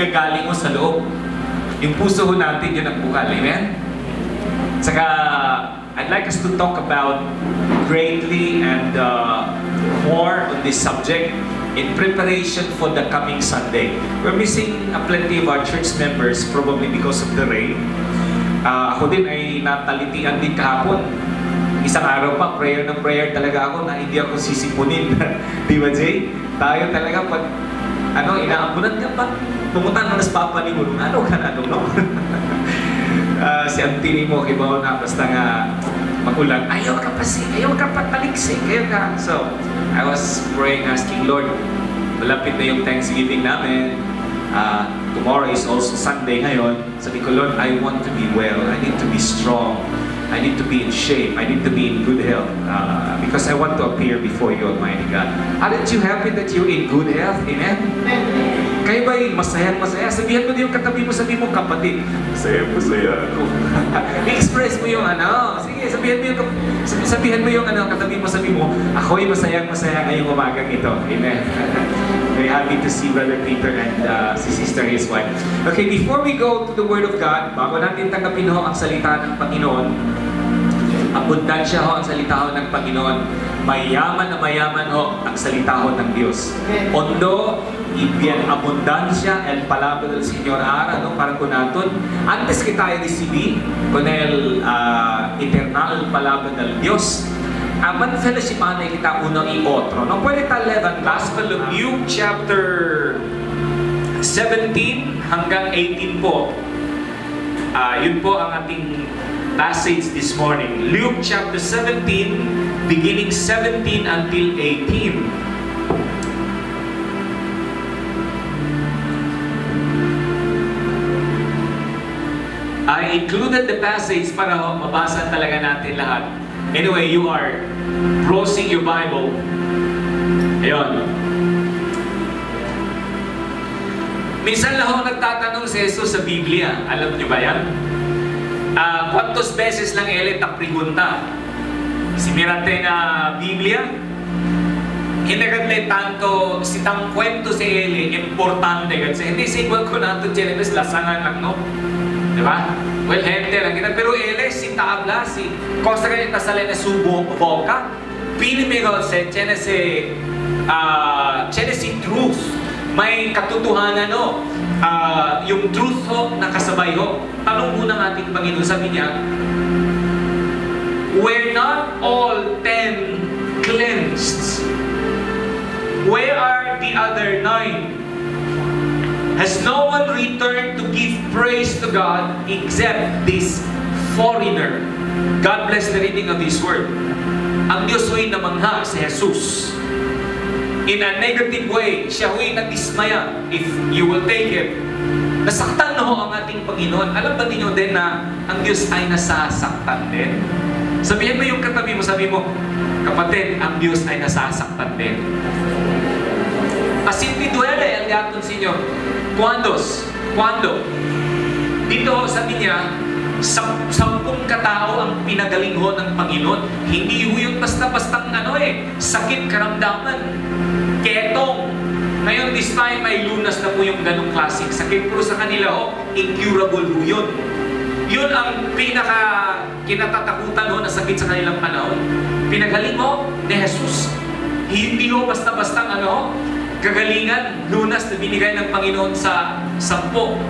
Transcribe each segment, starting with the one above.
galing mo sa loob. Yung puso ho natin, yun ang bukal. Amen? Saka, I'd like us to talk about greatly and more on this subject in preparation for the coming Sunday. We're missing plenty of our church members probably because of the rain. Ako din ay natalitian din kahapon. Isang araw pa, prayer ng prayer talaga ako na hindi ako sisipunin. Di ba, Jay? Tayo talaga pag inaambunan ka pa. Pumunta na nas papa ni mo, ano ka na, no? Si Antini mo, kibaw na, basta nga magulang, ayaw ka pa taliksik, ayaw ka. So, I was praying, asking, Lord, malapit na yung Thanksgiving namin. Tomorrow is also Sunday ngayon. Sabi ko, Lord, I want to be well. I need to be strong. I need to be in shape. I need to be in good health. Because I want to appear before you, Almighty God. Aren't you happy that you're in good health? Amen? Kayo ba'y masaya? Sabihan mo din yung katabi mo, sabihin mo, kapatid, masaya ako. I-express mo yung sige, sabihan mo yung katabi mo, sabihin mo, ako'y masaya ngayong umagang ito. Amen? Very happy to see Brother Peter and si Sister, his wife. Okay, before we go to the Word of God, bago natin tanggapin ho ang salita ng Panginoon, abundansya ho ang salita ho ng Panginoon, mayaman na mayaman ho ang salita ho ng Diyos. Ondo, ibyan abundansya el palabra del Señor ara, no? Para con natin, antes que tayo recibir con el eternal palabra del Diyos, man-fellowshipan na kita uno y otro. No? Pwede tayo levan Gospel of Luke chapter 17 hanggang 18 po. Yun po ang ating passage this morning. Luke chapter 17, beginning 17 until 18. I included the passage para mabasa talaga natin lahat. Anyway, you are browsing your Bible. Ayun. Minsan lang ako nagtatanong si Jesus sa Biblia. Alam niyo ba yan? ¿Cuántos veces lang él está pregunta? Si mirate na Biblia, hinagadle tanto si tang kwento si él importante kasi hindi si igual ko nato Genesis lasangan lang, no? Diba? Well, gente lang kita. Pero él si tabla, si cosa ganita sa lena subo boca, pinimigo se Genesis truth. May katotohanan, no? Yung truth ho, nakasabay ho. Tanong muna ng ating Panginoon, sabi niya, we're not all 10 cleansed. Where are the other 9? Has no one returned to give praise to God except this foreigner? God bless the reading of this word. Ang Diyos ho'y namangha si Jesus. In a negative way, siya ho'y nadismaya, if you will take it. Nasaktan na ho ang ating Panginoon. Alam ba ninyo din na ang Diyos ay nasasaktan din? Sabihin mo yung katabi mo, sabi mo, kapatid, ang Diyos ay nasasaktan din. Así te duele el gato sinyo. Cuando? Dito sabi niya, 10 katao ang pinagaling ho ng Panginoon. Hindi ho yung basta-bastang sakit karamdaman. Ketong. Ngayon, this time, may lunas na po yung ganong klaseng sakit. Pero sa kanila ho, incurable ho yun. Yun ang kinatatakutan ho na sakit sa kanilang panahon. Pinagaling ho ni Jesus. Hindi ho basta-bastang kagalingan, lunas na binigay ng Panginoon sa 10.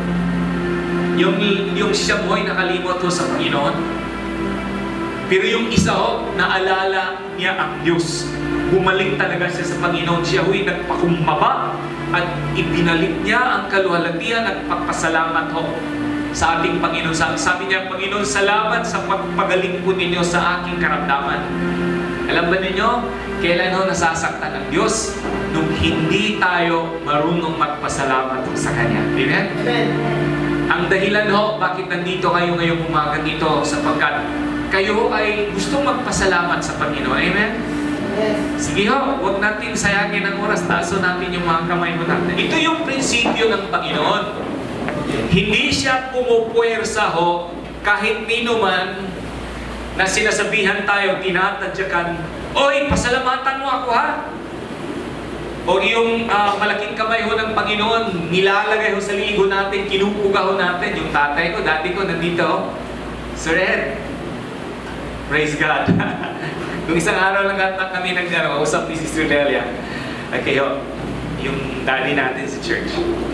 Yung siya mo ay nakalimot ho sa Panginoon. Pero yung isa ho, naalala niya ang Diyos. Bumalik talaga siya sa Panginoon. Siya ho'y nagpakumbaba at ibinalik niya ang kaluhalatian at pagpasalamat ho sa ating Panginoon. Sabi niya, Panginoon, salamat sa pagpagaling po ninyo sa aking karamdaman. Alam ba ninyo, kailan ho nasasaktan ng Diyos? Nung hindi tayo marunong magpasalamat sa Kanya. Amen? Amen. Ang dahilan ho, bakit nandito kayo ngayong umaga dito, sapagkat kayo ay gustong magpasalamat sa Panginoon. Amen? Yes. Sige ho, huwag natin sayangin ang oras, taso natin yung mga kamay mo natin. Ito yung prinsipyo ng Panginoon. Hindi siya pumupuwersa ho, kahit nino man, na sinasabihan tayo, tinatadyakan, oy, pasalamatan mo ako ha? O yung malaking kamay ho ng Panginoon, nilalagay ho sa ligo natin, kinukuga ho natin. Yung tatay ko, dati ko, nandito ho. Sir Ed, praise God. Nung isang araw lang kami nag-usap ni Sister Delia. Okay ho, yung daddy natin sa church.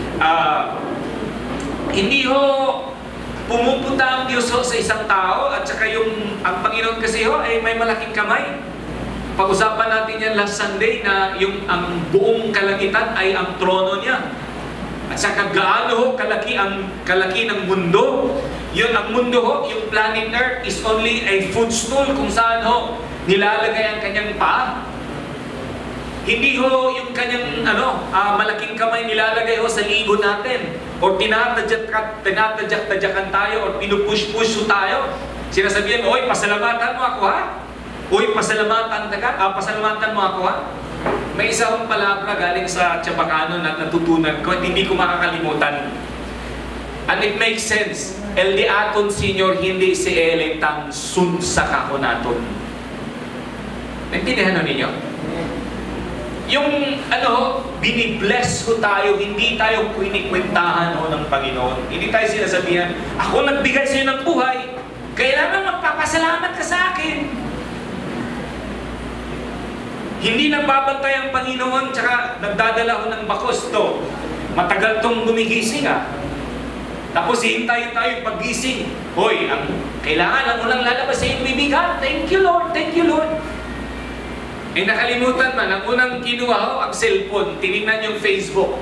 Hindi ho pumupunta ang Diyos ho sa isang tao at saka ang Panginoon kasi ho ay may malaking kamay. Pag-usapan natin yan last Sunday na ang buong kalangitan ay ang trono niya. At saka gaano ho kalaki ng mundo. Yun ang mundo ho, yung planet Earth is only a footstool kung saan ho nilalagay ang kanyang paa. Hindi ho yung kanyang malaking kamay nilalagay ho sa ligo natin. O tinatadyak-tadyakan tayo o pinupush-push ho tayo. Sinasabihan, oy, pasalamatan mo ako ha? Uy, pasalamatan mo ako ha? May isa akong palabra galing sa Chabacano na natutunan ko at hindi ko makakalimutan. And it makes sense. El di aton, Senyor, hindi si eletang sunsa kako naton. Naintindihan ninyo? Yung binibless ko tayo, hindi tayo kwinikwentahan ng Panginoon. Hindi tayo sinasabihan, ako nagbigay sa iyo ng buhay, kailangan magpapasalamat ka sa akin. Hindi nagbabantay ang Panginoon, tsaka nagdadala ho ng bakos to. Matagal tong gumigising Tapos hihintayin tayo pag-gising. Hoy, kailangan ang unang lalabas sa iyong bibigan. Thank you Lord, thank you Lord. Eh nakalimutan man, ang unang kinuha ho, ang cellphone. Tinignan yung Facebook.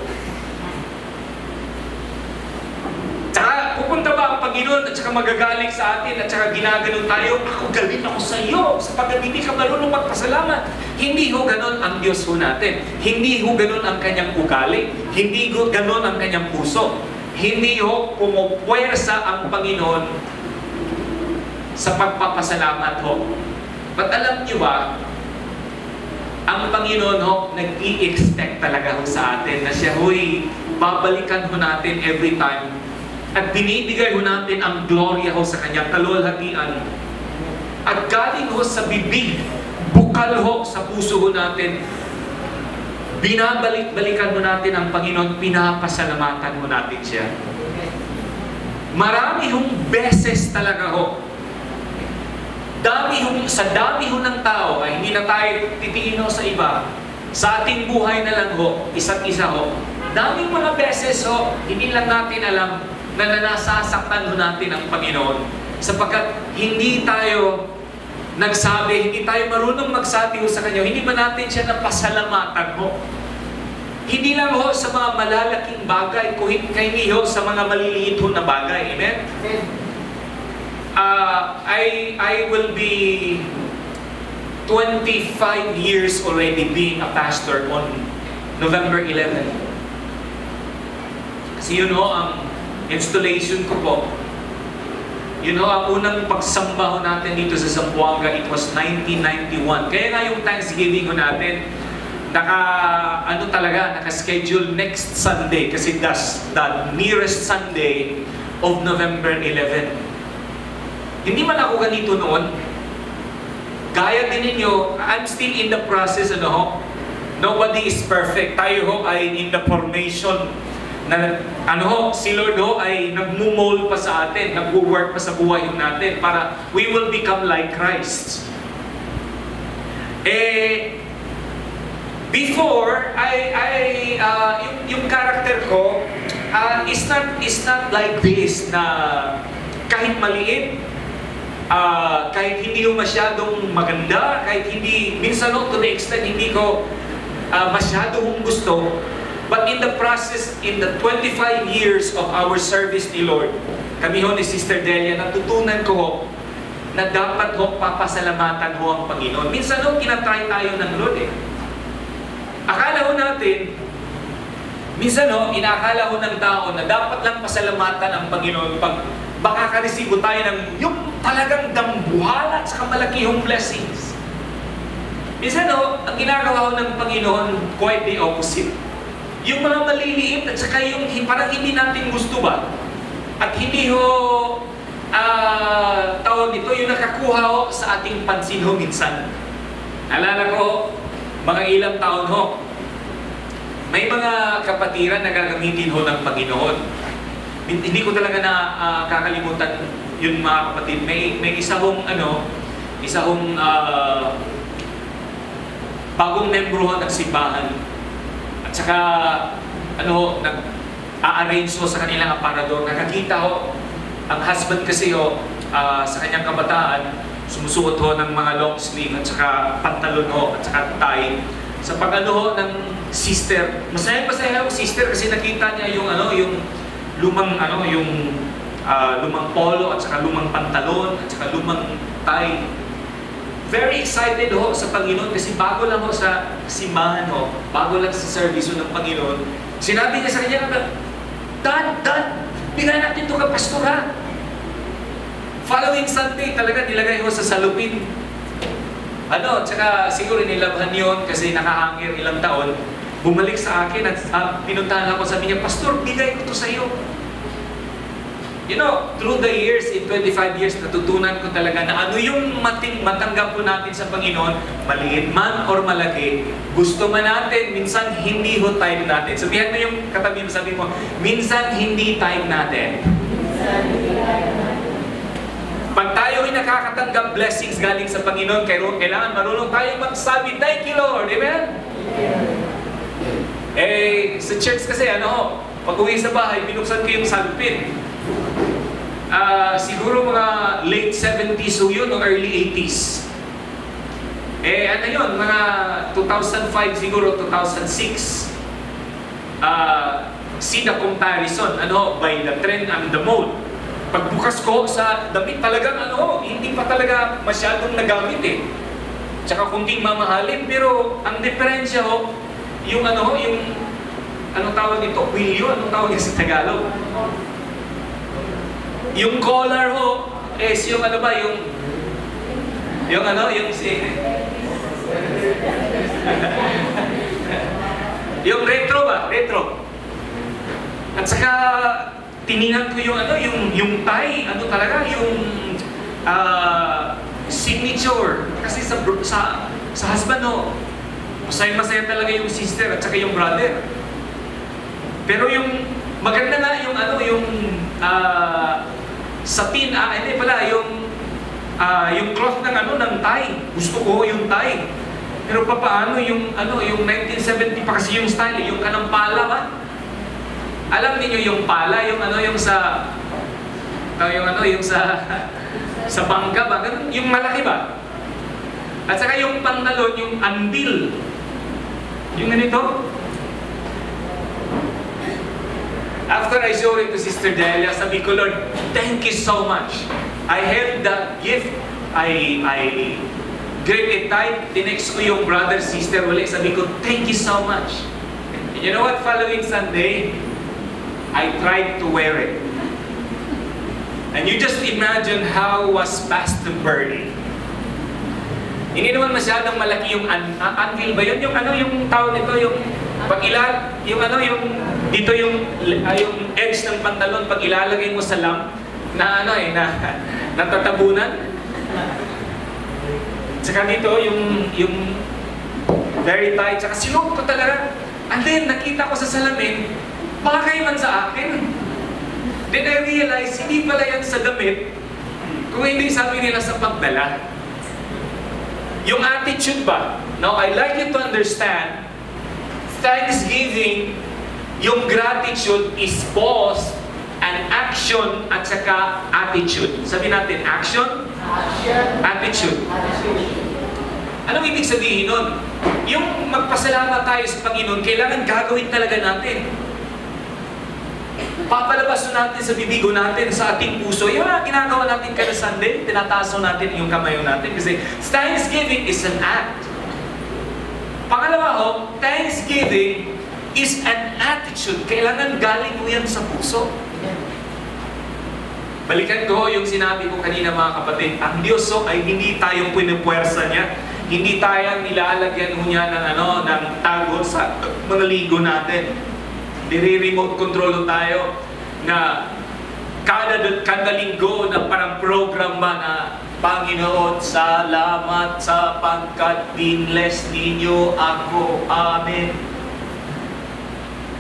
Tsaka pupunta ba ang Panginoon at saka magagaling sa atin at saka ginaganon tayo, ako galing ako sa iyo sapagkat hindi ka marunong magpasalamat. Hindi ho ganon ang Diyos ho natin. Hindi ho ganon ang kanyang ugali. Hindi ho ganon ang kanyang puso. Hindi ho pumupwersa ang Panginoon sa pagpapasalamat ho. But alam niyo ba, ang Panginoon ho, nag-i-expect talaga ho sa atin na siya ho'y babalikan ho natin every time. At binibigay ho natin ang gloria ho sa kanyang kalwalhatian. At galing ho sa bibig, bukal ho sa puso ho natin, binabalik-balikan ho natin ang Panginoon, pinapasalamatan ho natin siya. Marami hong beses talaga ho. Sa dami ho ng tao, ay hindi na tayo titiin ho sa iba. Sa ating buhay na lang ho, isa't isa ho. Daming mga beses ho, hindi lang natin alam na nasasaktan ho natin ang Panginoon. Sapagkat hindi tayo nagsabi, hindi tayo marunong magsabi ho sa Kanya, hindi ba natin siya napasalamatan ho? Hindi lang ho sa mga malalaking bagay, kundi ho sa mga maliliit ho na bagay. Amen? I will be 25 years already being a pastor on November 11. Kasi yun ho, ang installation ko po. Yun ho, ang unang pagsamba ho natin dito sa Zamboanga, it was 1991. Kaya nga yung Thanksgiving ho natin, naka-schedule next Sunday kasi that's the nearest Sunday of November 11. Hindi man ako ganito noon. Gaya din ninyo, I'm still in the process, nobody is perfect. Tayo ho ay in the formation na, si Lord ho ay nagmumold pa sa atin, nagwo-work pa sa buhay natin para we will become like Christ. Before, yung character ko is not like this na kahit maliit, kahit hindi ko masyadong maganda, kahit hindi, minsan to the extent hindi ko masyadong gusto, but in the process, in the 25 years of our service ni Lord, kami ho ni Sister Delia, natutunan ko ho, na dapat ho papasalamatan ho ang Panginoon. Minsan ho, kinatry tayo ng Lord Akala ho natin, minsan ho, inaakala ho ng tao na dapat lang pasalamatan ang Panginoon pag baka karesibo tayo ng yung talagang dambuhala at saka malakihong blessings. Minsan ho, ang ginagawa ho ng Panginoon, quite the opposite. Yung mga maliliit at saka yung parang hindi natin gusto ba? At hindi ho, tawag nito, yung nakakuha ho sa ating pansin ho minsan. Alala ko, mga ilang taon ho, May mga kapatiran na gagamitin ho ng Panginoon. Hindi ko talaga na kakalimutan yun mga kapatid. May isa hong bagong membro ho ng simbahan. At saka nag-a-arrange ho sa kanilang aparador. Nakakita ho, ang husband kasi ho, sa kanyang kabataan, sumusuot ho ng mga long sleeve at saka pantalon ho at saka tie. Sa pag-ano ng sister, masaya ho sister kasi nakita niya yung lumang lumang polo at saka lumang pantalon at saka lumang tie. Very excited ho sa Panginoon kasi bago lang ho sa simbahan ho, bago lang sa service ng Panginoon. Sinabi niya sa kanya, Dad, bigyan natin ito ka pastor ha. Following Sunday, talaga nilagay ho sa salupin. Tsaka siguro nilabhan yun kasi nakahangir ilang taon. Bumalik sa akin at pinuntahan ako, sabi niya, Pastor, bigay ko to sa iyo. Through the years, in 25 years, natutunan ko talaga na ano yung matanggap po natin sa Panginoon, maliit man or malaki, gusto man natin, minsan hindi ho type natin. Sabihan mo yung katabi mo, sabi mo, minsan hindi type natin. Pag tayo ay nakakatanggap blessings galing sa Panginoon, kailangan marunong tayo magsabi, thank you Lord, amen? Sa church kasi, pag uwi sa bahay, binuksan ko yung salpin. Siguro mga late 70s o yun, o early 80s. Mga 2005 siguro, 2006. See the comparison, by the trend and the mode. Pagbukas ko sa damit talagang hindi pa talaga masyadong nagamit eh. Tsaka kunting mamahalin, pero ang diferensya ho, yung tawag nito, kwilyo, anong tawag niya sa Tagalog? Yung collar ho, yung yung retro ba? Retro. At saka, tiningnan ko yung tie, talaga, yung signature. Kasi sa husband, masaya talaga yung sister at saka yung brother. Pero yung maganda nga yung satin, yung cloth ng tie. Gusto ko yung tie. Pero paano yung 1970 pa kasi yung style, yung kanang pala ba? Alam niyo yung pala, yung sa bangka ba? Ganun, yung malaki ba? At saka yung pantalon, yung andil. Yung ganito. After I showed it to Sister Delia, sabi ko, Lord, thank you so much. I held the gift. I grabbed it tight. Tinext ko yung brother, sister, ulit. Sabi ko, thank you so much. And you know what? Following Sunday, I tried to wear it. And you just imagine how was Pastor Bernie. Hindi naman masyadong malaki yung anvil ba yun? Yung tawag nito, yung dito yung edge ng pantalon, pag ilalagay mo sa lamp, na natatabunan. Tsaka dito, yung very tight, tsaka sinuot ko talaga. And then, nakita ko sa salamin, bagay man sa akin. Then I realized, hindi pala yan sa damit, kung hindi sabi nila sa pagdala. Yung attitude ba? Now, I'd like you to understand, thanksgiving, yung gratitude is both an action at saka attitude. Sabi natin, action, attitude. Anong ibig sabihin nun? Yung magpasalamat tayo sa Panginoon, kailangan gagawin talaga natin. Papalabas natin sa bibigo natin, sa ating puso. Yung ginagawa natin kada Sunday, tinataas natin yung kamay natin. Kasi thanksgiving is an act. Pangalawa thanksgiving is an attitude. Kailangan galing mo yan sa puso. Balikan ko yung sinabi ko kanina mga kapatid. Ang Diyos ay hindi tayong pinipuwersa niya. Hindi tayong nilalagyan niya ng tago sa mga ligo natin. Nire-remote control tayo na kada linggo na parang program ba na Panginoon, salamat sapagkat binless ninyo ako. Amen.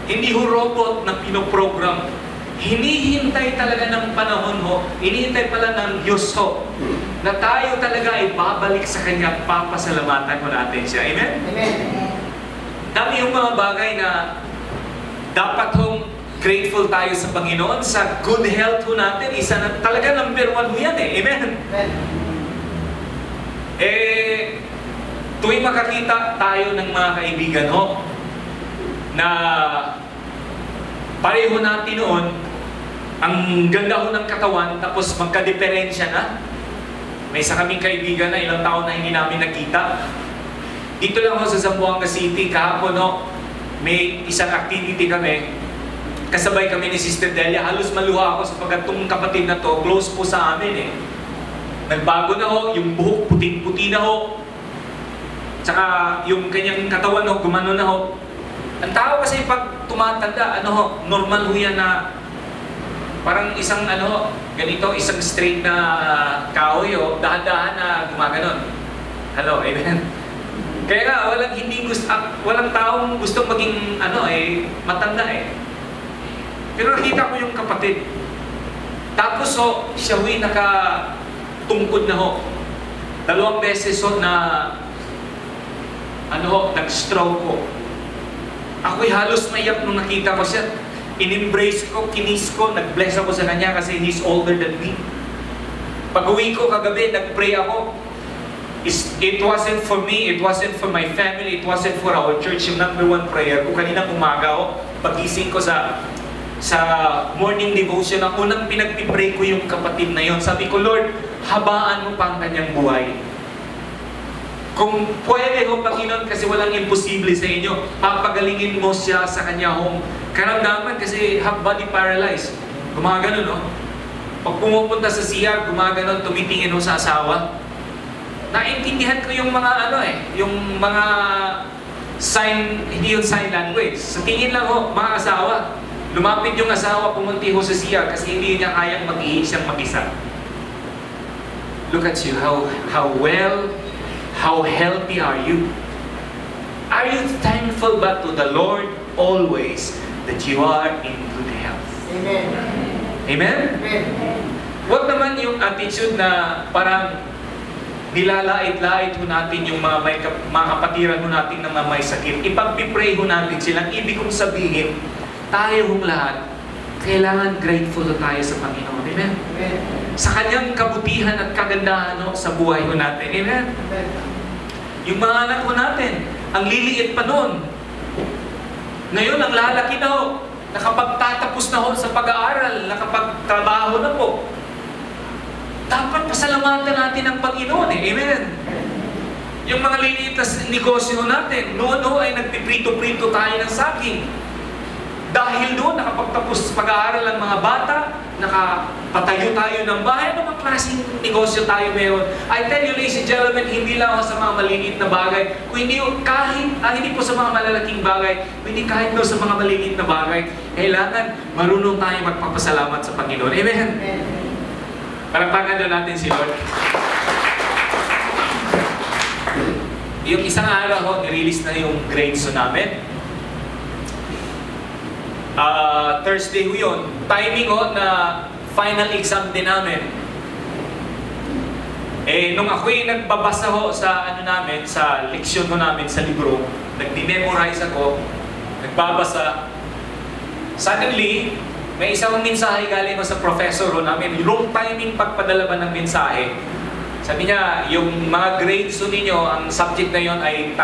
Hindi ho robot na pinoprogram. Hinihintay talaga ng panahon ho, hinihintay pala ng Diyos ho, na tayo talaga ay babalik sa Kanya, papasalamatan ho natin siya. Amen? Amen. Dami yung mga bagay na dapat hong grateful tayo sa Panginoon. Sa good health ho natin, isa na talaga number 1 ho yan eh. Amen? Amen. Tuwing makakita tayo ng mga kaibigan ho, na pareho natin noon, ang ganda ho ng katawan, tapos magka-diferensya na. May isa kaming kaibigan na ilang taon na hindi namin nakita. Dito lang ho sa Zamboanga City, kahapon ho, may isang activity kami. Kasabay kami ni Sister Delia. Halos maluha ako sapagkat itong kapatid na to, close po sa amin eh. Nagbago na ho, yung buhok puting-puti na ho. Tsaka yung kanyang katawan ho, gumano na ho. Ang tao kasi pag tumatanda, ano ho, normal ho yan na parang isang ano, ganito, isang straight na kahoy ho, dahan-dahan na gumaganon. Hello, amen? Kaya nga, walang taong gustong maging ano matanda eh. Pero nakita ko yung kapatid. Tapos ho, siya ho'y nakatungkod na ho. 2 beses ho na nag-stroke ko. Ako'y halos maiyak nung nakita ko siya. In-embrace ko, kinis ko, nag-bless ako sa kanya kasi he's older than me. Pag-uwi ko kagabi, nag-pray ako. It wasn't for me, it wasn't for my family, it wasn't for our church. Yung number 1 prayer ko kaninang umaga ako, pagising ko sa morning devotion, ang unang pinagpipray ko yung kapatid na yon. Sabi ko, Lord, habaan mo pa ang kanyang buhay. Kung pwede ho, Panginoon, kasi walang imposible sa inyo, papagalingin mo siya sa kanyang karamdaman kasi half body paralyzed. Gumagano, no? Pag pumupunta sa CR, gumagano, tumitingin ho sa asawa. Naintindihan ko yung mga yung mga sign, hindi yung sign language. Sa tingin lang ho, mga asawa, lumapit yung asawa, pumunti ho sa CR kasi hindi niya kayang mag-ihi siyang mag-isa. Look at you, how well, how healthy are you? Are you thankful ba to the Lord always that you are in good health? Amen. Amen? Amen. Huwag naman yung attitude na parang nilalait-lait ho natin yung mga kapatiran ho natin na may sakit. Ipagpipray ho natin silang. Ibig kong sabihin, tayo hong lahat, kailangan grateful tayo sa Panginoon. Amen? Amen. Sa kanyang kabutihan at kagandahan sa buhay ho natin. Amen? Amen. Yung mga anak ho natin, ang liliit pa noon. Ngayon, ang lalaki na ho. Nakapagtatapos na ho sa pag-aaral, nakapagtrabaho na po. Dapat pasalamatan natin ang Panginoon eh. Amen? Yung mga liliit na negosyo natin, noon ho ay nagpiprito-prito tayo ng saging. Dahil doon, nakapagtapos pag-aaral ng mga bata, nakapatayo tayo ng bahay, ano mga klaseng negosyo tayo meron. I tell you, ladies and gentlemen, hindi lang sa mga maliliit na bagay, kung hindi, hindi po sa mga malalaking bagay, hindi kahit sa mga maliliit na bagay, kailangan marunong tayo magpapasalamat sa Panginoon. Amen? Amen. Palakpakan doon natin si Lord. Yung isang araw ho, nirelease na yung grades namin. Thursday ho yun. Timing ho na final exam din namin. Nung ako'y nagbabasa ho sa namin, sa leksyon ho namin sa libro, nagdi-memorize ako, nagbabasa. Suddenly, may isang mensahe galing sa professor ho namin. Wrong timing pagpadala ba ng mensahe. Sabi niya, yung mga grades ho ninyo, ang subject na yon ay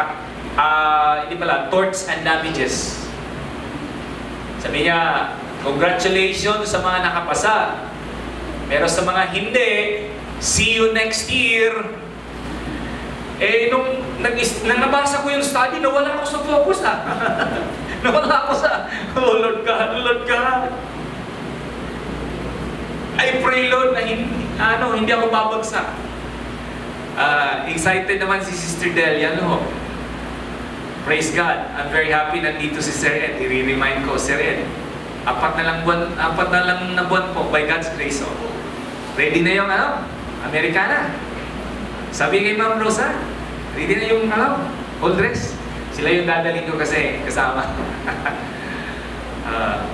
torts and damages. Sabi niya, congratulations sa mga nakapasa. Pero sa mga hindi, see you next year. Nung nabasa ko yung study, nawala ako sa focus nawala ako sa, oh Lord God. I pray Lord na hindi ako babagsak. Excited naman si Sister Delia, Praise God. I'm very happy nandito si Sir Ed. I-remind ko, Sir Ed, 4 na lang na buwan po by God's grace. Ready na yung Americana. Sabi kay Ma'am Rosa, ready na yung all dress. Sila yung dadalhin ko kasi kasama. Ah,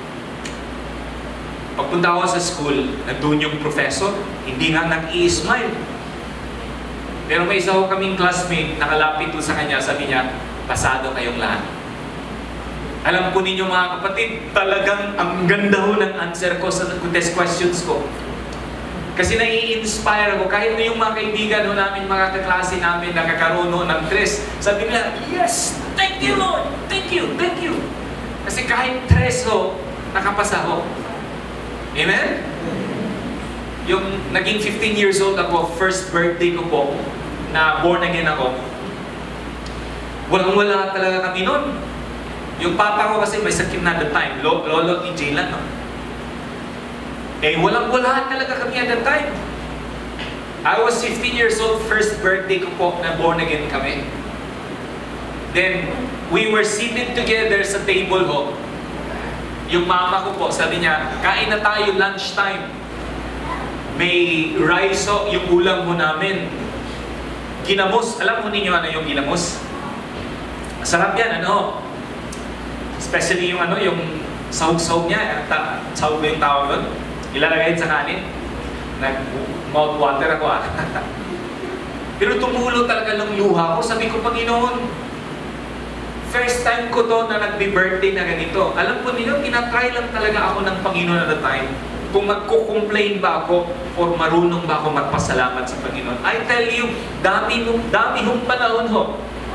pagpunta ako sa school, nandun yung professor, hindi nga nag-i-smile. Pero may isa ko kaming classmate, nakalapit ko sa kanya, sabi niya, pasado kayong lahat. Alam po ninyo mga kapatid, talagang ang ganda ho ng answer ko sa test questions ko. Kasi nai-inspire ako, kahit na yung mga kaibigan ho namin, mga kaklase namin, nakakaroon ho ng tres, sabi nila, yes, thank you Lord, thank you, thank you. Kasi kahit tres ho, nakapasa ho. Amen? Yung naging 15 years old ako, first birthday ko po, na born again ako, walang-wala talaga kami nun. Yung papa ko kasi may sakit na that time, lolo ni Jaylan, no? Eh, walang-wala talaga kami at that time. I was 15 years old, first birthday ko po na born again kami. Then, we were seated together sa table ho. Yung mama ko po, sabi niya, kain na tayo, lunchtime. May rice ho, yung ulam ho namin. Ginamos, alam mo ninyo ano yung ginamos? Sarap yan, ano? Especially yung ano, yung sahog-sahog niya, sahog ba yung tawag doon? Ilalagay sa kanin. Nag-mouth water ako Pero tumulo talaga ng luha ko. Sabi ko, Panginoon, first time ko to na nagbe-birthday na ganito. Alam po ninyo, tinatry lang talaga ako ng Panginoon at the time. Kung magko-complain ba ako or marunong ba ako magpasalamat sa Panginoon. I tell you, dami hong panahon ho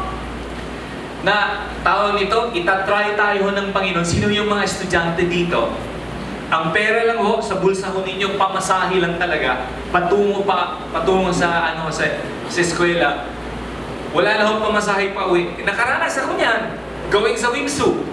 na tao nito, itatry tayo ng Panginoon. Sino yung mga estudyante dito? Ang pera lang ho, sa bulsa ho ninyo, pamasahe lang talaga. Patungo sa eskwela. Wala na ho pamasahe pa uwi. Nakaranas ako niyan, going sa Wingsu.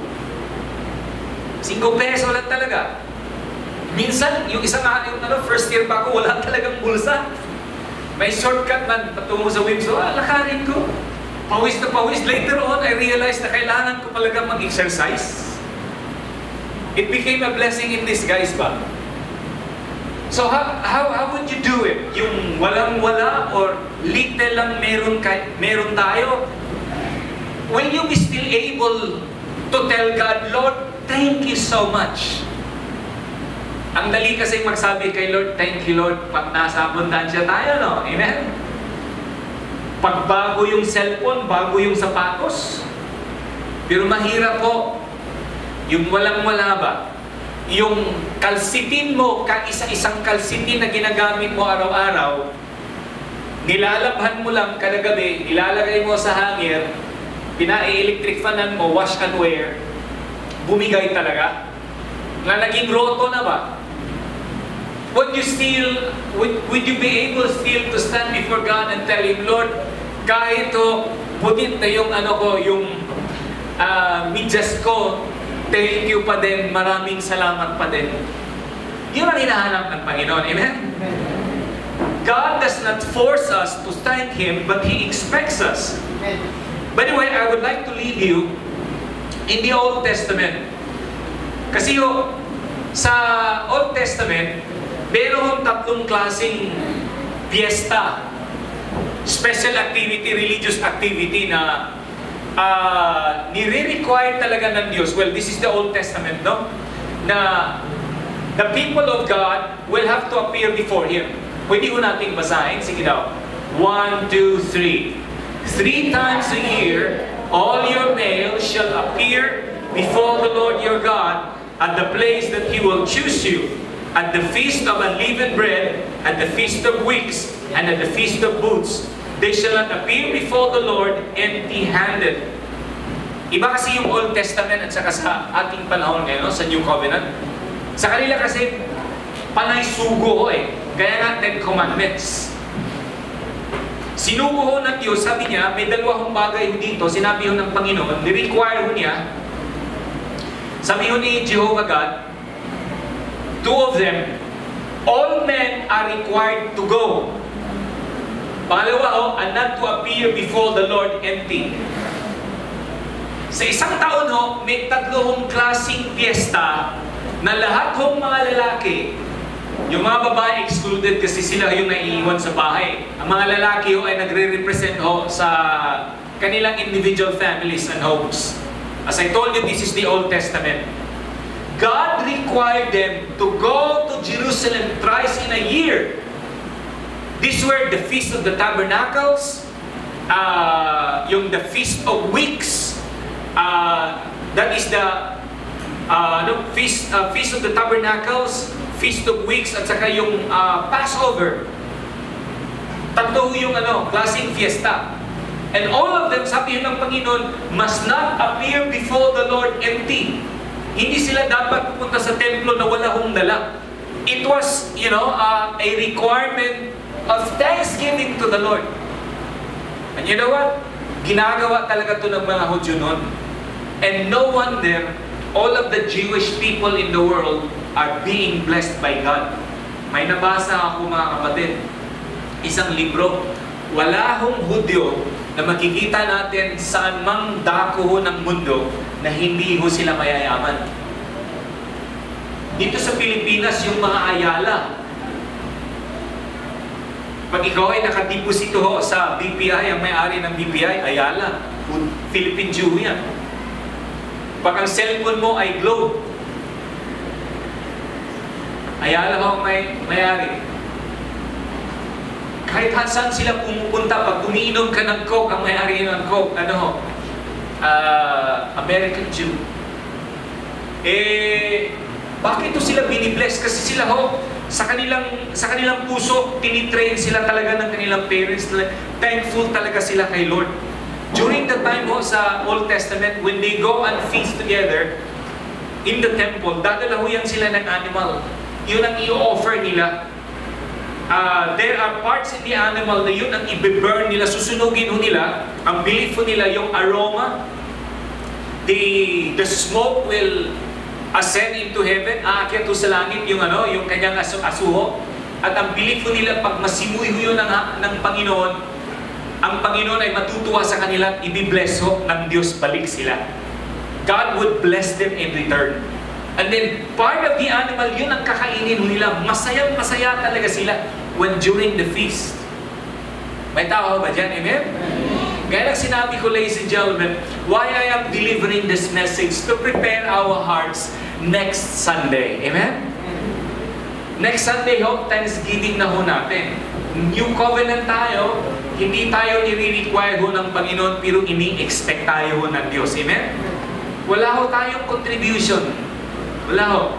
5 peso lang talaga. Minsan, yung isang first year pa ako, wala talagang bulsa. May shortcut man patungo sa Wingsu, lakarin ko. Pawis na pawis. Later on, I realized na kailangan ko talaga mag-exercise. It became a blessing in disguise ba? So how would you do it? Yung walang-wala or little lang meron tayo? Will you be still able to tell God, Lord, thank you so much? Ang dali kasi magsabi kay Lord, thank you Lord, pag nasa abundansya tayo, no? Amen? Pag bago yung cellphone, bago yung sapatos. Pero mahirap po, yung walang-wala ba? Yung kalsitin mo, isa-isang kalsitin na ginagamit mo araw-araw, nilalabhan mo lang kada gabi, ilalagay mo sa hanger, pina-electric fanan mo, wash and wear, bumigay talaga. Na naging roto na ba? Would you be able still to stand before God and tell Him, Lord, kahit to putit na yung medyas ko, thank you pa din, maraming salamat pa din. Yun ang hinahanap ng Panginoon. Amen? God does not force us to thank Him, but He expects us. By the way, I would like to leave you in the Old Testament. Kasi sa Old Testament, meron 3 klaseng piyesta, special activity, religious activity na nire-require talaga ng Diyos. Well, this is the Old Testament, no? Na the people of God will have to appear before Him. Pwede ko nating basahin. Sige daw. 1, 2, 3. 3 times a year, all your males shall appear before the Lord your God at the place that He will choose you, at the feast of unleavened bread, at the feast of weeks, and at the feast of booths. They shall not appear before the Lord empty-handed. Iba kasi yung Old Testament at saka sa ating panahon ngayon, sa New Covenant. Sa kanila kasi, panay sugo ho eh. Kaya nga, 10 Commandments. Sinugo ho ng Diyos, sabi niya, may 2 bagay dito, sinabi ho ng Panginoon, ni-require ho niya, sabi ho ni Jehovah God, 2 of them, all men are required to go. Pangalawa ho, and not to appear before the Lord empty. Sa isang taon ho, may 3 klaseng piyesta na lahat hong mga lalaki, yung mga babae excluded kasi sila yung naiiwan sa bahay. Ang mga lalaki ho ay nagre-represent ho sa kanilang individual families and homes. As I told you, this is the Old Testament. God required them to go to Jerusalem thrice in a year. These were the Feast of the Tabernacles, yung the Feast of Weeks, that is the Feast of the Tabernacles, Feast of Weeks, at saka yung Passover. Tatlo yung klaseng fiesta. And all of them, sabi ng Panginoon, must not appear before the Lord empty. Hindi sila dapat pupunta sa templo na wala hong dala. It was, a requirement of thanksgiving to the Lord. And you know what? Ginagawa talaga to ng mga Hudyo noon. And no wonder, all of the Jewish people in the world are being blessed by God. May nabasa ako, mga kapatid, isang libro, wala hong Hudyo na makikita natin saan mang dako ng mundo na hindi ho sila mayayaman. Dito sa Pilipinas, yung mga Ayala, pag ikaw ay nakadeposito ho sa BPI, ang may-ari ng BPI, Ayala, Philippine Jew yan. Pag ang cellphone mo ay Globe, Ayala ho ang may-ari. Kahit saan sila pumupunta, pag umiinom ka ng Coke, ang may-ari ng Coke, American Jew. Bakit to sila binibless? Kasi sila sa kanilang puso, tinitrain sila talaga ng kanilang parents. Thankful talaga sila kay Lord. During the time sa Old Testament, when they go and feast together in the temple, dadalahuyan sila ng animal. Yun ang i-offer nila. There are parts in the animal na yun ang i-burn nila, susunugin nila. Ang belief nila, yung aroma, the smoke will ascend into heaven, aakyat sa langit yung kanyang asuho. At ang belief nila, pag masimuy yun ng Panginoon, ang Panginoon ay matutuwa sa kanila at i-bless ng Diyos, balik sila. God would bless them in return. And then, part of the animal, yun ang kakainin nila. Masayang-masaya talaga sila when during the feast. May tao ba dyan? Amen? Kaya lang sinabi ko, ladies and gentlemen, why I am delivering this message to prepare our hearts next Sunday. Amen? Next Sunday, Thanksgiving na natin. New covenant tayo, hindi tayo nire-require ng Panginoon, pero ini-expect tayo ng Diyos. Amen? Wala tayong contribution. Wala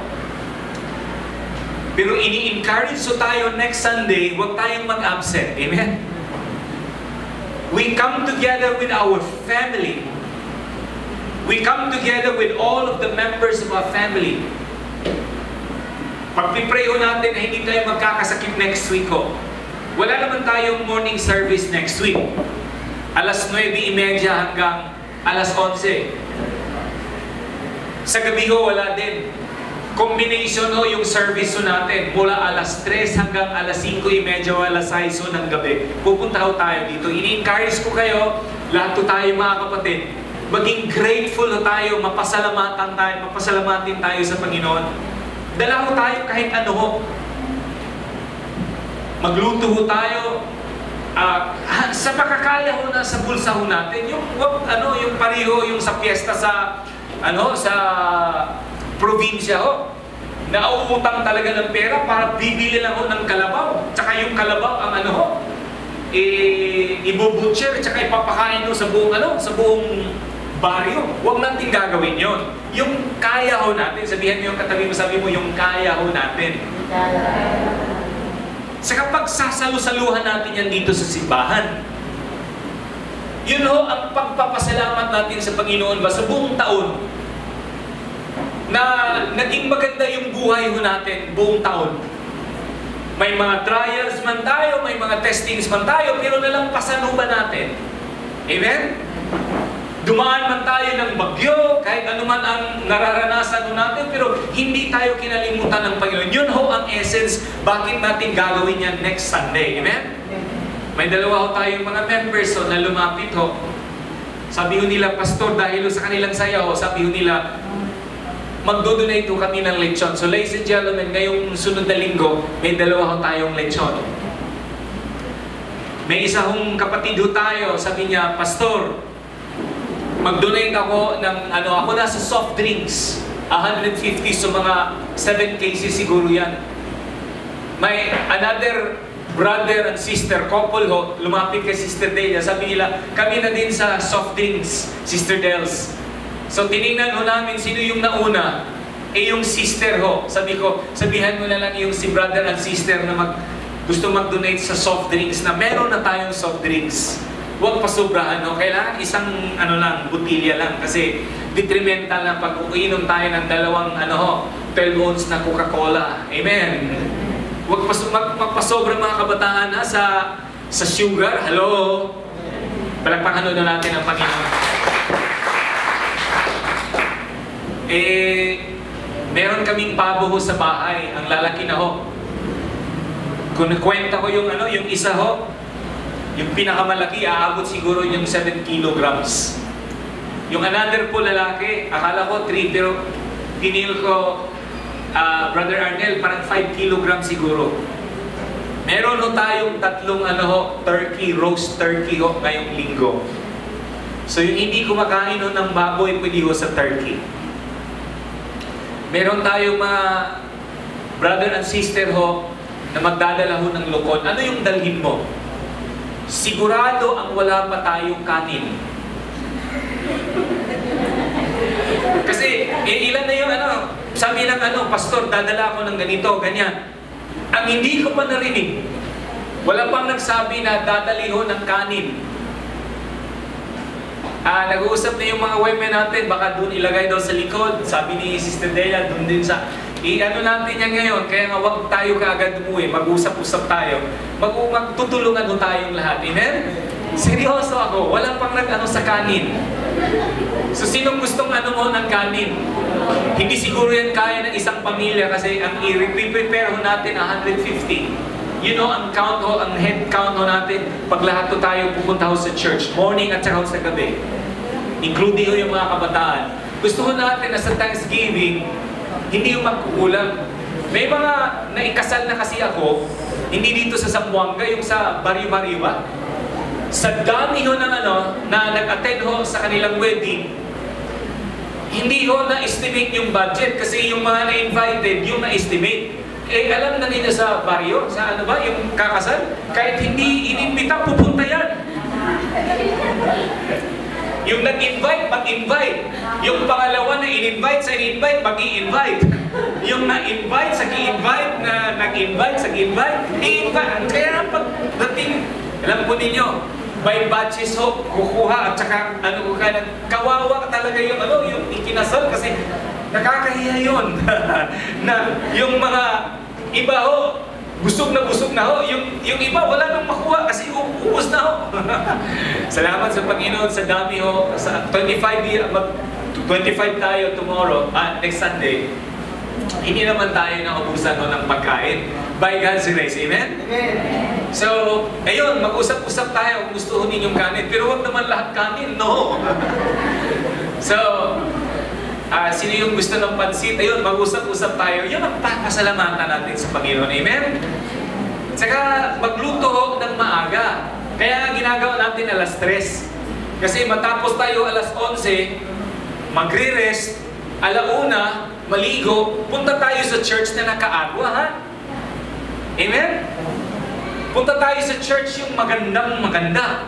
Pero ini-encourage tayo next Sunday, huwag tayong mag-absent. Amen? We come together with our family. We come together with all of the members of our family. Pagpipray natin na hindi tayo magkakasakit next week. Wala naman tayong morning service next week. Alas 9:30 hanggang alas 11. Sa gabi wala din. Combination yung service natin mula alas 3 hanggang alas 5:30 o alas 6 ng gabi. Pupunta tayo dito. Ini-encourage ko kayo, lahat tayo mga kapatid, maging grateful tayo, mapasalamatin tayo sa Panginoon. Dala tayo kahit magluto tayo, sa makakaya na sa bulsa natin. Yung pareho, yung sa piyesta sa probinsya nauutang talaga ng pera para bibili lang ng kalabaw. Tsaka yung kalabaw ang ibubutcher, tsaka ipapakain sa buong baryo. Huwag natin gagawin yon. Yung kaya natin, sabihan mo yung katabi mo, sabi mo yung kaya natin. Saka pagsasalu-saluhan natin yan dito sa simbahan. Yun ang pagpapasalamat natin sa Panginoon ba sa buong taon. Na naging maganda yung buhay natin buong taon. May mga trials man tayo, may mga testings man tayo, pero nalampasan ba natin? Amen? Dumaan man tayo ng bagyo, kahit anuman ang nararanasan natin, pero hindi tayo kinalimutan ng Panginoon. Yun ang essence, bakit natin gagawin yan next Sunday. Amen? May dalawa tayong mga members na lumapit Sabi nila, Pastor, dahil sa kanilang saya sabi nila, magdo-donate kami ng lechon. So ladies and gentlemen, ngayong sunod na linggo, may dalawa tayong lechon. May isa kapatid tayo, sabi niya, Pastor, mag-donate ako ng ako nasa soft drinks. 150, so mga 7 cases siguro yan. May another brother and sister, couple ho, lumapit kay Sister Delia. Sabi nila, kami na din sa soft drinks, Sister Dels. So tinignan ho namin sino yung nauna. Yung sister ho. Sabi ko, sabihan mo na lang yung si brother and sister na gusto mag-donate sa soft drinks na meron na tayong soft drinks. Huwag pasobrahan, no? Kailangan isang butilya lang kasi detrimental na pag uinom tayo ng dalawang 12 ounce na Coca-Cola. Amen. Huwag magpasobra mga kabataan sa sugar. Hello? Palagpakan na natin ang Panginoon. Meron kaming pabo ho sa bahay. Ang lalaki na ho. Kung nakwenta ko yung isa ho, yung pinakamalaki, aabot siguro yung 7 kilograms. Yung another po lalaki, akala ko 3, pero pinil ko, Brother Arnel, parang 5 kilograms siguro. Meron ho tayong tatlong turkey, roast turkey ho ngayong linggo. So yung hindi kumakain ho ng baboy, pwede ho sa turkey. Meron tayong mga brother and sister ho na magdadala ho ng lukon. Ano yung dalhin mo? Sigurado ang wala pa tayong kanin. Kasi ilan na yung sabi ng pastor, dadala ako ng ganito, ganyan. Ang hindi ko pa narinig, wala pang nagsabi na dadali ho ng kanin. Nag-uusap na yung mga women natin, baka doon ilagay daw sa likod. Sabi ni Sister Delia, doon din sa natin yan ngayon, kaya nga wag tayo kaagad umuwi, mag-usap-usap tayo, magtutulungan ho tayong lahat. Amen? Seryoso ako, wala pang sa kanin. So sinong gustong mo ng kanin? Hindi siguro yan kaya ng isang pamilya kasi ang i-prepare ho natin 150. You know, ang count ho, ang head count ho natin, pag lahat ho tayo pupunta ho sa church, morning at saka sa gabi. Including ho yung mga kabataan. Gusto ho natin na sa Thanksgiving, hindi yung magkukulang. May mga naikasal na kasi ako, hindi dito sa Zamboanga, yung sa Bariwa-Bariwa. Sa dami ho ng na nag-attend ho sa kanilang wedding, hindi ho na-estimate yung budget kasi yung mga na-invited, yung na-estimate. Alam na nila sa baryo, sa yung kakasal, kahit hindi inimbita, pupunta yan. Yung nag-invite, mag-invite. Yung pangalawa na in-invite, sa in-invite, mag-i-invite. Yung na-invite, sa i-invite, na nag-invite, sa i-invite, i-invite. Kaya pagdating, alam po ninyo, by batches ho, kukuha at saka kawawa talaga yung ikinasal kasi nakakahiya yun. Na yung mga iba ho, busog na ho. Yung iba wala nang makuha kasi ubos na ho. Salamat sa Panginoon sa dami ho. Sa 25 tayo tomorrow, next Sunday. Hindi naman tayo naubusan ho ng pagkain. By God's grace. Amen? Amen. So, ayun, mag-usap-usap tayo kung gusto ho ninyong kanin. Pero wag naman lahat kanin, no? So, sino yung gusto ng pansit? Ayun, mag-usap-usap tayo. Yun ang pasalamatan natin sa Panginoon. Amen? Tsaka, magluto ho ng maaga. Kaya ginagawa natin alas 3. Kasi matapos tayo alas 11, magre-rest, alauna, maligo, punta tayo sa church na nakaagwa, ha? Amen? Punta tayo sa church yung maganda.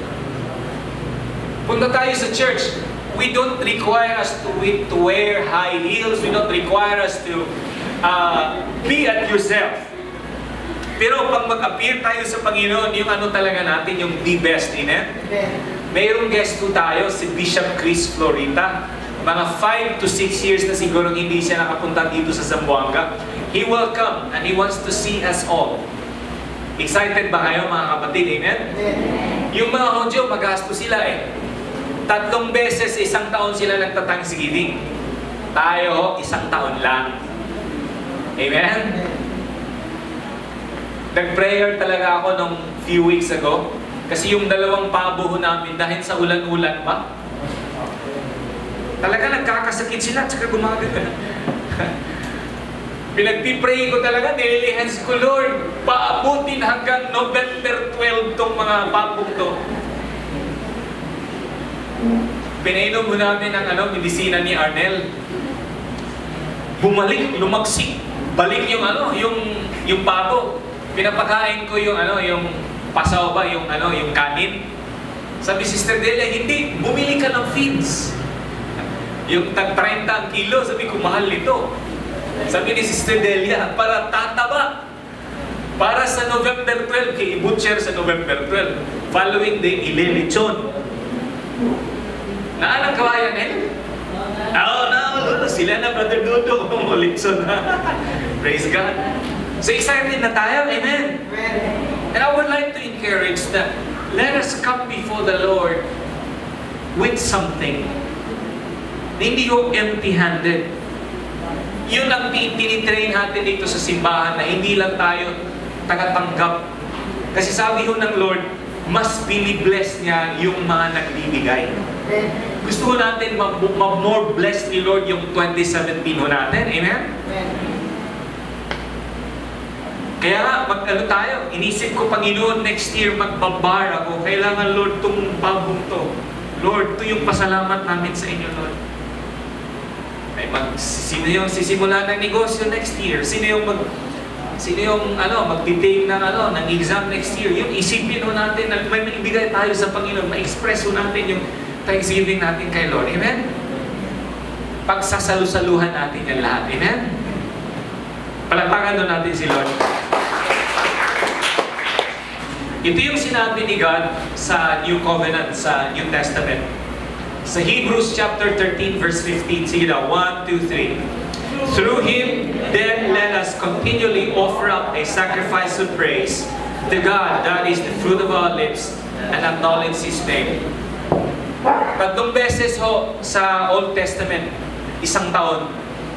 Punta tayo sa church. We don't require us to wear high heels. We don't require us to be at yourself. Pero pag mag-appear tayo sa Panginoon, yung talaga natin, yung the best, amen? Mayroong guest po tayo, si Bishop Chris Florita. Mga 5 to 6 years na siguro hindi siya nakapunta dito sa Zamboanga. He will come and he wants to see us all. Excited ba kayo mga kapatid? Amen? Yung mga Hodyo, magasto sila 3 beses, 1 taon sila nagta-Thanksgiving. Tayo ho, 1 taon lang. Amen? Nag-prayer talaga ako nung few weeks ago. Kasi yung 2 pabo ho namin, dahil sa ulan-ulan pa, talaga nagkakasakit sila at saka gumagana. Pinagpipray ko talaga, nililihans ko, Lord, paabutin hanggang November 12 tong mga papong to. Pinainom mo namin ang medisina ni Arnel. bumalik, lumagsik, balik yung yung bago. Pinapakain ko yung yung pasaw ba, yung kanin. Sabi Sister Delia, hindi, bumili ka ng feeds. Yung tag 30 ang kilo, sabi ko, mahal nito. Sabi ni Sister Delia, para tataba. Para sa November 12, kay i-butcher sa November 12. Following day, ililitsyon. Naalang kawayan eh? No. Sila na, Brother Dodo, litsyon na. Praise God. So excited na tayo, amen? And I would like to encourage that let us come before the Lord with something. Hindi yung empty-handed. Yun ang tinitrain natin dito sa simbahan na hindi lang tayo tagatanggap. Kasi sabi ho ng Lord, mas binibless niya yung mga nagbibigay. Gusto ho natin more blessed ni Lord yung 2017 ho natin. Amen? Kaya tayo, inisip ko, Panginoon, next year magbabar ako. Kailangan, Lord, itong bagong to. Lord, ito yung pasalamat namin sa inyo, Lord. Ay, sino yung sisimula ng negosyo next year? Sino yung magtitake ng exam next year? Yung isipin ho natin na may maibigay tayo sa Panginoon, ma-express ho natin yung thanksgiving natin kay Lord. Amen? Pagsasalusaluhan natin yan lahat. Amen? Palagpakan doon natin si Lord. Ito yung sinabi ni God sa New Covenant, sa New Testament. Sa Hebrews chapter 13 verse 15, sige daw, 1, 2, 3. Through Him, then let us continually offer up a sacrifice of praise to God, that is the fruit of our lips, and acknowledge His name. Tatlong beses ho sa Old Testament, isang taon.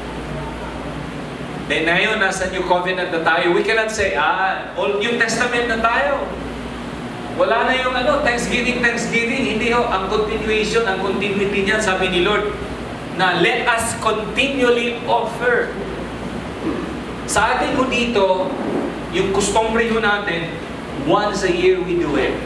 Then ngayon, nasa New Covenant na tayo, we cannot say, Old New Testament na tayo. Wala na yung Thanksgiving. Hindi ho, ang continuation, ang continuity niyan, sabi ni Lord, na let us continually offer. Sa atin ho dito, yung customary ho natin, once a year we do it.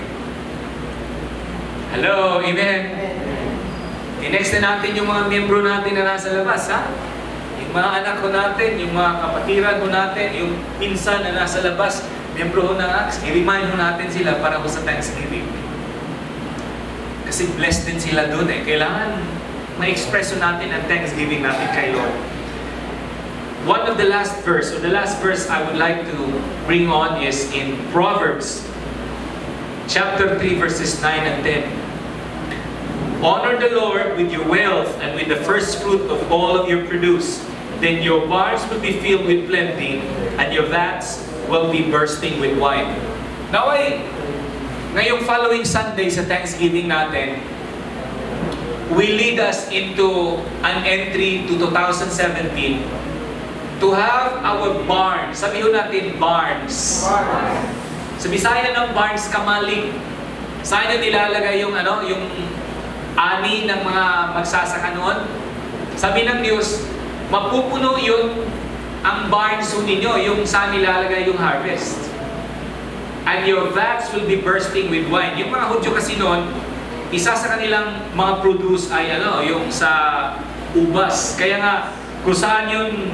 Hello, amen? I-next na natin yung mga miyembro natin na nasa labas, ha? Yung mga anak ko natin, yung mga kapatiran ko natin, yung pinsan na nasa labas, miyembro ho ng Acts, i-remind ho natin sila para ho sa Thanksgiving. Kasi blessed din sila doon eh. Kailangan ma-express ho natin ang Thanksgiving natin kay Lord. One of the last verse I would like to bring on is in Proverbs chapter 3 verses 9 and 10. Honor the Lord with your wealth and with the first fruit of all of your produce. Then your barns will be filled with plenty and your vats will be bursting with wine. Now ngayong following Sunday sa Thanksgiving natin, will lead us into an entry to 2017 to have our barns. Sabihin natin barns. Sa Bisaya ng barns, kamalig. Saan nyo nilalagay yung yung ani ng mga magsasaka noon? Sabi ng Diyos, mapupuno yun ang barns ninyo, yung saan nilalagay yung harvest. And your vats will be bursting with wine. Yung mga Hudyo kasi noon, isa sa kanilang mga produce ay yung sa ubas. Kaya nga, kung saan yun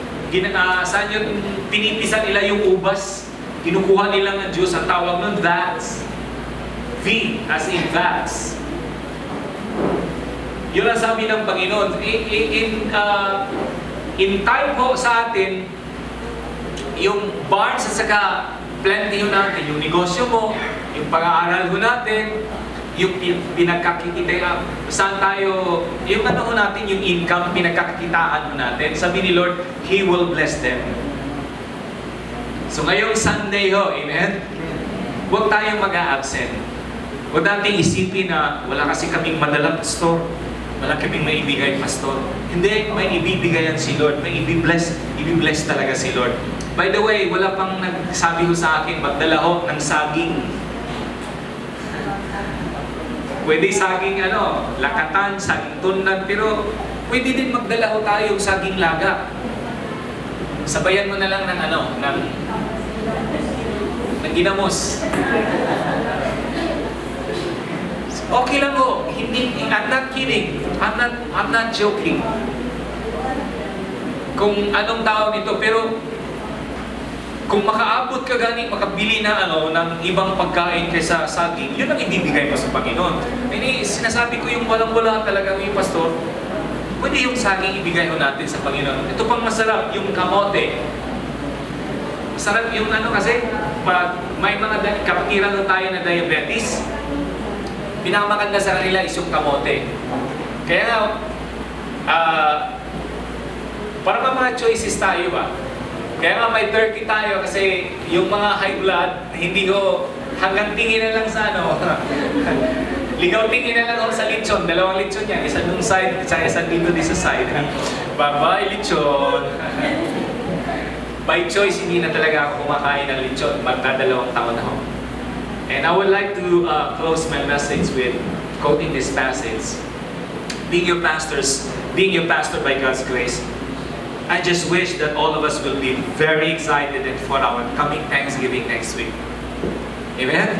pinipisan nila yung ubas, kinukuha nila ng Diyos, ang tawag nun vats. V, as in vats. Yun ang sabi ng Panginoon. In time ho sa atin, yung barns at saka plenty ho natin, yung negosyo mo, yung pag-aaral ho natin, yung pinagkakikita, saan tayo, yung ho natin, yung income, pinagkakitaan ho natin. Sabi ni Lord, He will bless them. So ngayong Sunday ho, amen? Huwag tayong mag-a-absent. Huwag natin isipin na wala kasi kaming madalang pastor. Wala kaming maibigay, pastor. Hindi, may ibibigayan si Lord. May ibibless talaga si Lord. By the way, wala pang nagsabi ho sa akin, magdala ho ng saging. Pwede saging lakatan, saging tundan, pero pwede din magdala ho tayo saging laga. Sabayan mo na lang ng ng ginamos. Okay lang ho. Hindi, I'm not kidding. I'm not joking. kung anong tawag nito, pero kung makaabot ka gani, makabili na ng ibang pagkain kaysa saging, yun ang ibibigay mo sa Panginoon. Sinasabi ko yung walang-wala talaga yung pastor, pwede yung saging ibigay ho natin sa Panginoon. Ito pang masarap, yung kamote. Masarap yung kasi, pag may mga kapatiran na tayo na diabetes, pinakamaganda sa kanila is yung kamote. Kaya nga, para mga choices tayo ba? Kaya nga may turkey tayo kasi yung mga high blood, hindi ko hanggang tingin na lang sa ligaw tingin na lang ako sa lechon. Dalawang lechon yan. Isa dun side, isa dito sa side. Bye-bye lechon. By choice, hindi na talaga ako kumakain ng lechon. Magdadalawang taon na ako. And I would like to close my message with quoting this passage. Being your pastor by God's grace, I just wish that all of us will be very excited for our coming Thanksgiving next week. Amen?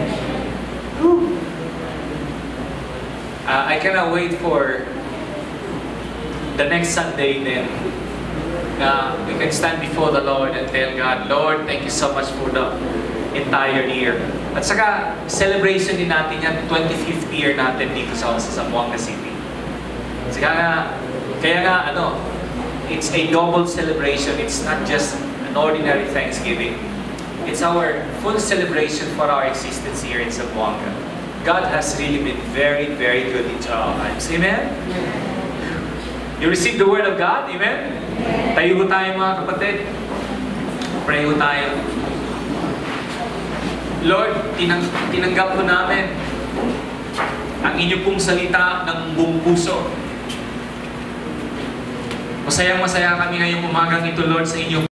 I cannot wait for the next Sunday then. We can stand before the Lord and tell God, Lord, thank you so much for the entire year. At saka, celebration din natin yan, 25th year natin dito sa Zamboanga City. Kaya nga, it's a double celebration. It's not just an ordinary Thanksgiving. It's our full celebration for our existence here in Zamboanga. God has really been very, very good in our lives. Amen? You received the Word of God? Amen? Tayo po tayo mga kapatid. Pray po tayo. Lord, tinanggap po namin ang inyo pong salita ng buong puso. Masayang-masaya kami ngayong umagang ito, Lord, sa inyo.